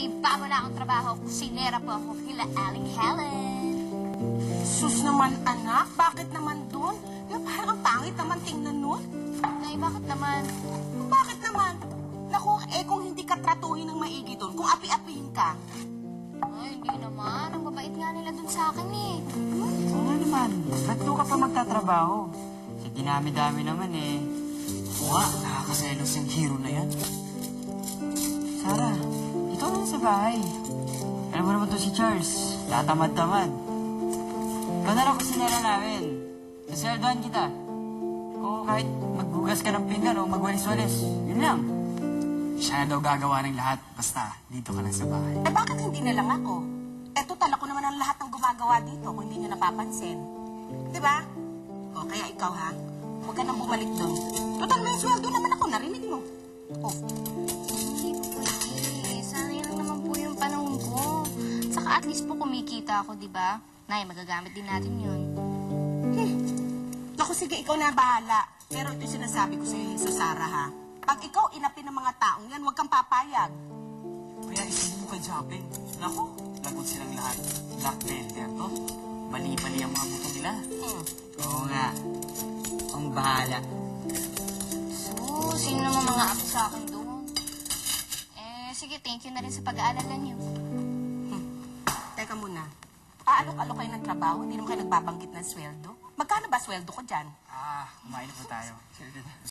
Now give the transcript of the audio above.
May bago na akong trabaho. Kusinera po ako kila Aling Helen. Sus naman, anak. Bakit naman dun? Parang ang pangit naman tingnan nun. Nay, bakit naman? Bakit naman? Naku, kung hindi ka tratuhin ng maigi dun, kung api-apihin ka. Ay, hindi naman. Ang babait nga nila dun sa akin eh. Oo nga naman. Ba't doon ka pa magtatrabaho? Sa dinami-dami naman eh. Oo nga, nakakaselos yung hero na yan. Sarah, ikaw lang sa bahay. Alam mo naman to si Charles. Tatamad-tamad. Ikaw na lang kusinera namin. Kasweldohan kita. O kahit magbugas ka ng pinggan o magwalis-walis. Yun lang. Siya na daw gagawa ng lahat. Basta, dito ka lang sa bahay. Bakit hindi na lang ako? Total, ako naman ang lahat ng gumagawa dito kung hindi nyo napapansin. Di ba? O, kaya ikaw ha, huwag ka nang bumalik doon. Total, may sweldo naman ako, narinig mo. Oh. Hindi po pwede. Sanay lang naman po yung panahon ko. Saka at least po kumikita ako, di ba? Nay, magagamit din natin yun. Naku, sige, ikaw na bahala. Pero ito yung sinasabi ko sa'yo, Sarah, ha? Pag ikaw inapi ng mga taong yan, huwag kang papayag. Kaya isubo kay Japping. Naku, lagot silang lahat. Blackmailer to. Mali-mali ang mga buto nila. Oo nga. Ang bahala. Sino naman mga apo sa akin doon? Sige, thank you na rin sa pag-aalala niyo. Teka muna. Aalok-alok kayo ng trabaho, hindi naman kayo nagbabanggit ng sweldo. Magkano ba sweldo ko dyan? Kumain na po tayo.